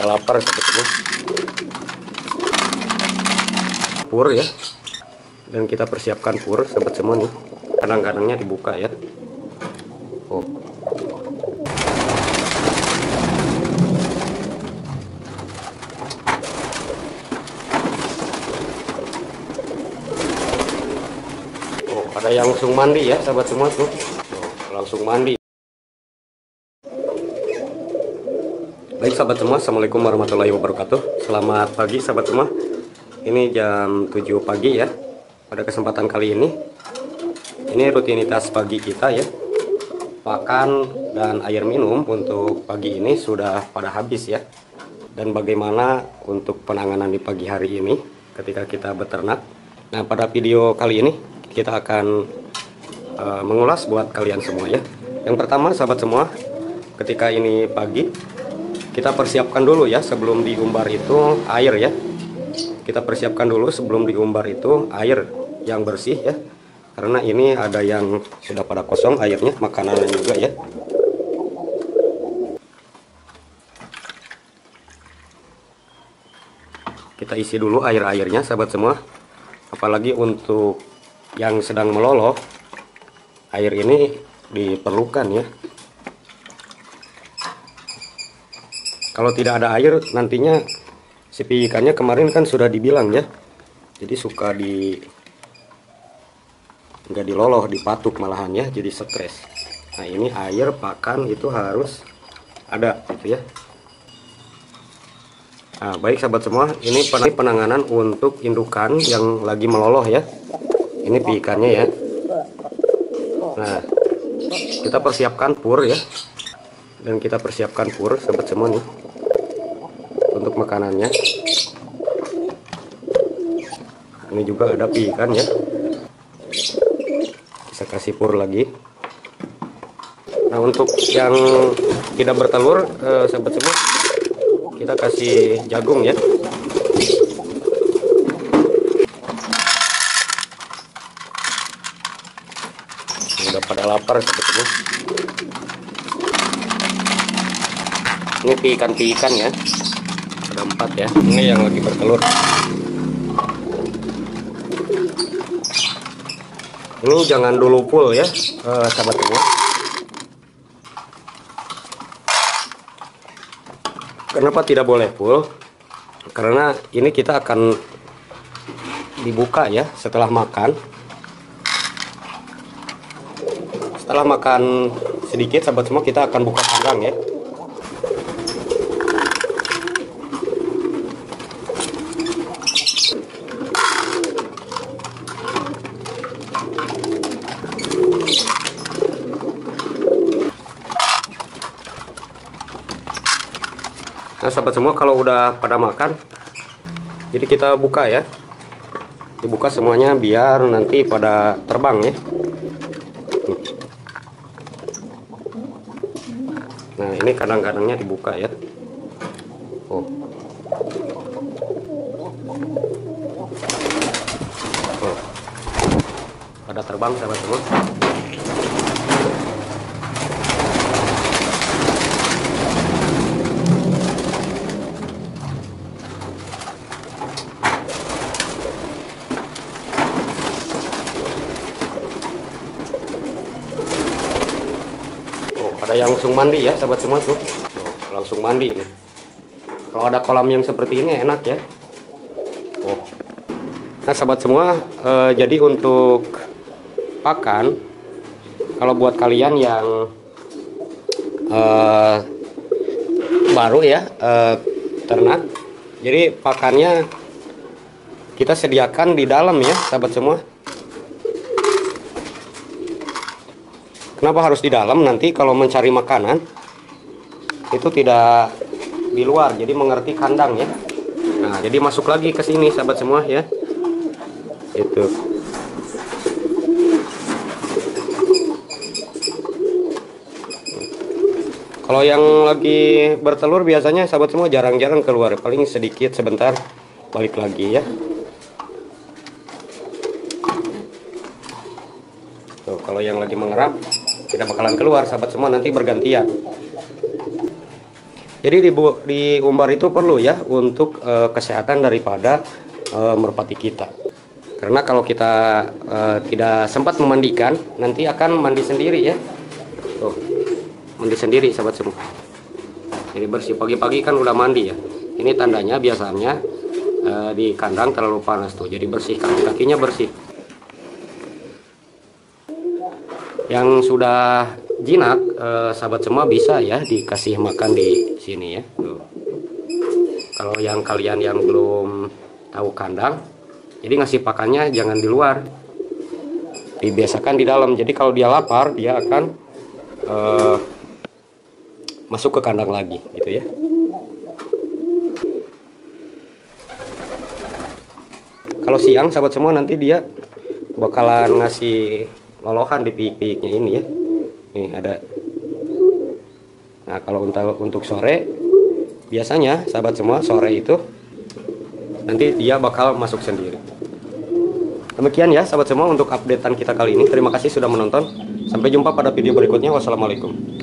lapar sebetulnya. Pur ya, dan kita persiapkan pur sobat semua nih. Kadang-kadangnya dibuka ya. Oh. Oh, ada yang langsung mandi ya sahabat semua tuh. Oh, langsung mandi. Baik sahabat semua, assalamualaikum warahmatullahi wabarakatuh. Selamat pagi sahabat semua. Ini jam 7 pagi ya. Pada kesempatan kali ini rutinitas pagi kita ya. Pakan dan air minum untuk pagi ini sudah pada habis ya. Dan bagaimana untuk penanganan di pagi hari ini ketika kita beternak. Nah, pada video kali ini kita akan mengulas buat kalian semua ya. Yang pertama sahabat semua, ketika ini pagi kita persiapkan dulu ya sebelum diumbar itu air ya. Kita persiapkan dulu sebelum diumbar itu air yang bersih ya. Karena ini ada yang sudah pada kosong airnya, makanan juga ya. Kita isi dulu air-airnya sahabat semua. Apalagi untuk yang sedang meloloh, air ini diperlukan ya. Kalau tidak ada air nantinya si ikannya kemarin kan sudah dibilang ya. Jadi suka nggak diloloh, dipatuk malahan ya, jadi stres. Nah, ini air pakan itu harus ada gitu ya. Nah, baik sahabat semua, ini penanganan untuk indukan yang lagi meloloh ya. Ini ikannya ya. Nah, kita persiapkan pur ya. Dan kita persiapkan pur sahabat semua nih untuk makanannya. Ini juga ada ikan ya, bisa kasih pur lagi. Nah, untuk yang tidak bertelur sahabat semua, kita kasih jagung ya. Udah pada lapar sahabat semua. Ini ikan ya, ada 4 ya. Ini yang lagi bertelur. Ini jangan dulu full ya sahabat semua. Kenapa tidak boleh full? Karena ini kita akan dibuka ya setelah makan. Setelah makan sedikit sahabat semua, kita akan buka kandang ya. Nah sahabat semua, kalau udah pada makan, jadi kita buka ya, dibuka semuanya biar nanti pada terbang ya. Nah, ini kadang-kadangnya dibuka ya. Oh. Oh, pada terbang sahabat semua. Ada yang langsung mandi ya sahabat semua tuh. Oh, langsung mandi nih. Kalau ada kolam yang seperti ini enak ya. Oh. Nah sahabat semua, jadi untuk pakan, kalau buat kalian yang baru ya ternak, jadi pakannya kita sediakan di dalam ya sahabat semua. Kenapa harus di dalam? Nanti kalau mencari makanan itu tidak di luar, jadi mengerti kandang ya. Nah, jadi masuk lagi ke sini sahabat semua ya. Itu. Kalau yang lagi bertelur biasanya sahabat semua jarang-jarang keluar, paling sedikit sebentar balik lagi ya. Tuh, kalau yang lagi mengerap tidak bakalan keluar sahabat semua, nanti bergantian. Jadi di umbar itu perlu ya untuk kesehatan daripada merpati kita. Karena kalau kita tidak sempat memandikan, nanti akan mandi sendiri ya. Tuh, mandi sendiri sahabat semua. Jadi bersih, pagi-pagi kan udah mandi ya. Ini tandanya biasanya di kandang terlalu panas tuh. Jadi bersih, kaki-kakinya bersih. Yang sudah jinak, sahabat semua bisa ya dikasih makan di sini ya. Tuh. Kalau yang kalian yang belum tahu kandang, jadi ngasih pakannya jangan di luar, dibiasakan di dalam. Jadi kalau dia lapar, dia akan masuk ke kandang lagi, gitu ya. Kalau siang, sahabat semua, nanti dia bakalan ngasih lolohan di pihik-pihiknya ini ya. Nih ada. Nah kalau untuk sore, biasanya sahabat semua sore itu nanti dia bakal masuk sendiri. Demikian ya sahabat semua untuk updatean kita kali ini. Terima kasih sudah menonton. Sampai jumpa pada video berikutnya. Wassalamualaikum.